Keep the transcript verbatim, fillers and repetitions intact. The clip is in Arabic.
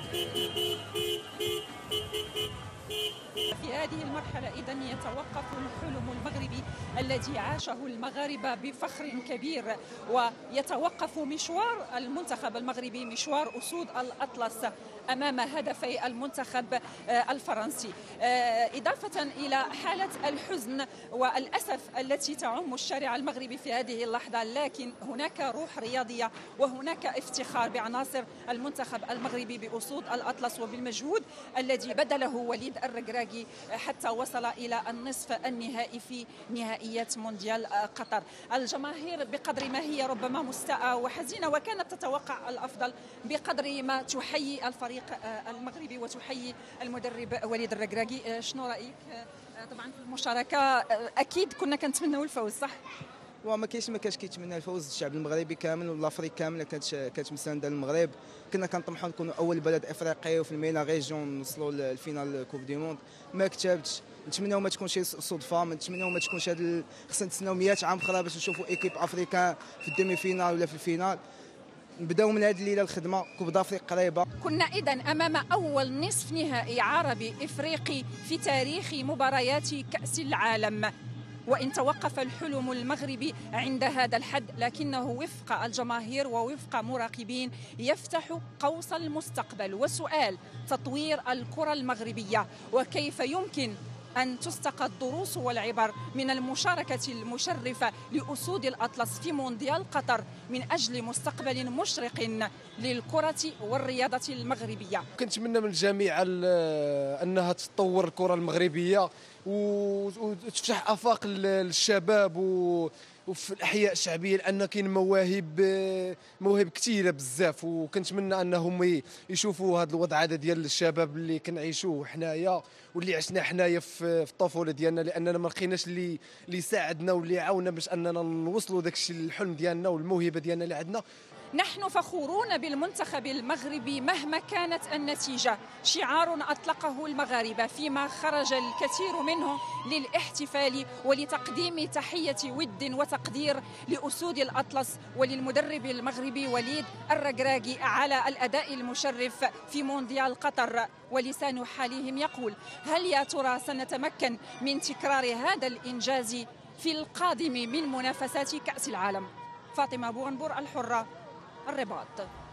في هذه المرحلة إذن يتوقف الحلم المغربي الذي عاشه المغاربة بفخر كبير، ويتوقف مشوار المنتخب المغربي، مشوار أسود الأطلس أمام هدفي المنتخب الفرنسي، إضافة إلى حالة الحزن والأسف التي تعم الشارع المغربي في هذه اللحظة. لكن هناك روح رياضية وهناك افتخار بعناصر المنتخب المغربي بأسود الأطلس وبالمجهود الذي بذله وليد الركراكي حتى وصل إلى النصف النهائي في نهائيات مونديال قطر. الجماهير بقدر ما هي ربما مستاءة وحزينة وكانت تتوقع الأفضل، بقدر ما تحيي الفريق المغربي وتحيي المدرب وليد الركراكي. شنو رأيك؟ طبعا في المشاركة أكيد كنا كنتمناو الفوز، صح؟ وما كاينش ما كانش كيتمنى الفوز، الشعب المغربي كامل والافريق كامله كانت كانت مسانده للمغرب. كنا كنطمحوا نكونوا اول بلد افريقي وفي المينا ريجيون نوصلوا للفينال كوب دي موند، ما كتبتش. نتمناو ما تكونش صدفه، نتمناو ما تكونش هذا، خصنا نتسناو مئة عام اخرى باش نشوفوا ايكيب افريكان في الديمي فينال ولا في الفينال. نبداو من هذه الليله الخدمه، كوب دافريق قريبه. كنا اذا امام اول نصف نهائي عربي افريقي في تاريخ مباريات كاس العالم، وإن توقف الحلم المغربي عند هذا الحد لكنه وفق الجماهير ووفق مراقبين يفتح قوس المستقبل وسؤال تطوير الكرة المغربية، وكيف يمكن أن تستقى الدروس والعبر من المشاركة المشرفة لأسود الأطلس في مونديال قطر من أجل مستقبل مشرق للكرة والرياضة المغربية. كنتمنى من الجميع أنها تطور الكرة المغربية وتفتح آفاق للشباب وفي الاحياء الشعبيه، لان كاين مواهب مواهب كثيره بزاف، وكنتمنى انهم يشوفوا هذا الوضع هذا ديال الشباب اللي كنعيشوه حنايا واللي عشنا حنايا في الطفوله ديالنا، لاننا ما لقيناش اللي اللي يساعدنا واللي يعاوننا باش اننا نوصلوا داك الشيء الحلم ديالنا والموهبه ديالنا اللي عندنا. نحن فخورون بالمنتخب المغربي مهما كانت النتيجة، شعار أطلقه المغاربة فيما خرج الكثير منه للاحتفال ولتقديم تحية ود وتقدير لأسود الأطلس وللمدرب المغربي وليد الركراكي على الأداء المشرف في مونديال قطر. ولسان حالهم يقول: هل يا ترى سنتمكن من تكرار هذا الإنجاز في القادم من منافسات كأس العالم؟ فاطمة بوغنبور، الحرة، الرباط.